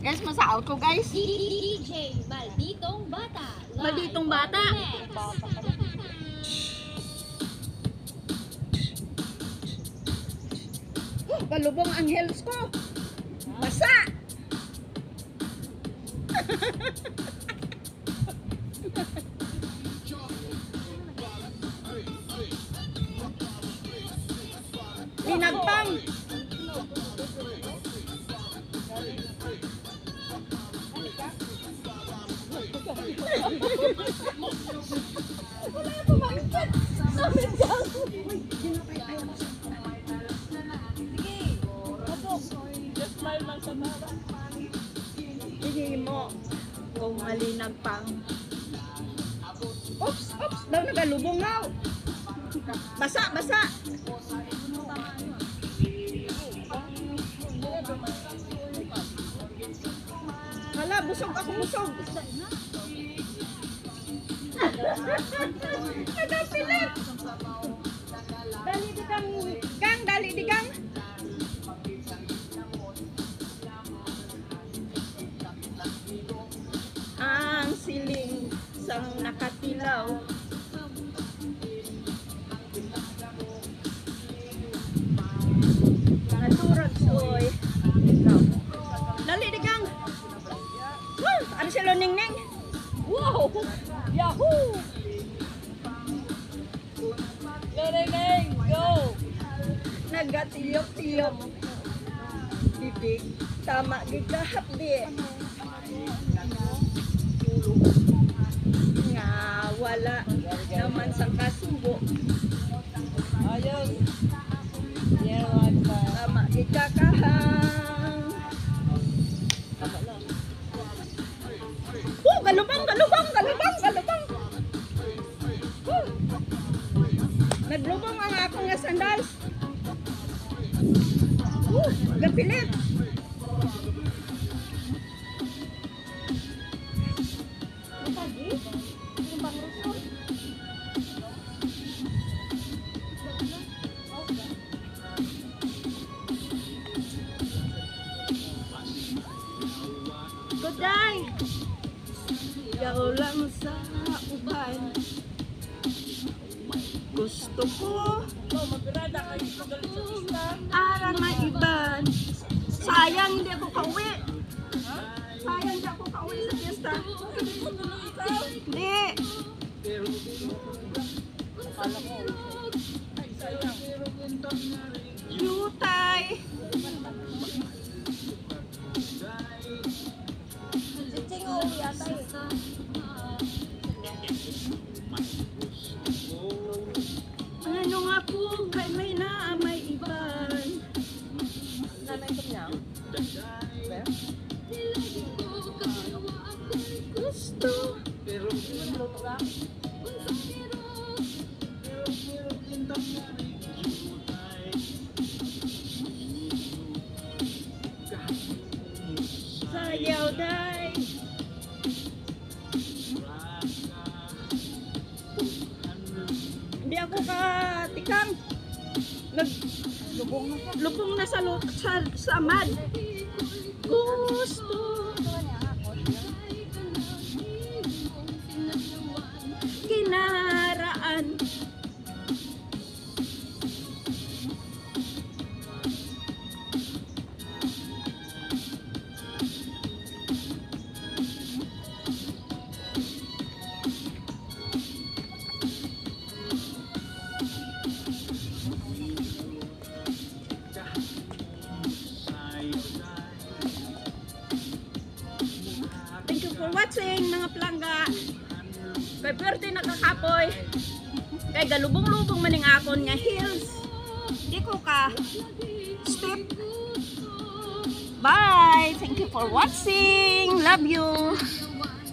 Guys, masaot ko guys. DJ Malditong Bata. Malditong Bata. Palubong ang heels ko. Basa. Linagpang. Wala pa mangkit. Sabi ka. Smile lang sa baba. Hindi mo kung malinagpang. Oops, oops. Daw nagalubong now. Basa, basa. Hala, busog ako, busog. Nagapilit. Dali di kang, gang, dali di kang. Ang siling sang nakatilaw. Naturag soy. Dali di kang. Ano sila ning-ning? Wow! Yahoo! Ning-ning, go! Nagatiyok-tiyok. Bibig. Tama, gigahapdi. Nga, wala naman sa kasubo. Ayun. Tama, gigakahang. Galubang, galubang, galubang, galubang. Naglubang ang akong nga sandals. Gapilit. Good day. Ikaw lang sa uban. Gusto ko arang maiban. Sayang hindi ako pauwi. Sayang hindi ako pauwi sa fiesta. Hindi. Yutay. Sitsing uli yata eh. Ano nga po kay may na may iban. Nanay ito niya? Gusto. Pero sayaw dhay. Hindi ako katikang. Lubong na sa amad. Gusto. Kinaraan. Thank you for watching mga plangga. Kay pwerte nakakapoy. Kay galubong-lubong maning akon nga heels. Di ko ka step. Bye. Thank you for watching. Love you.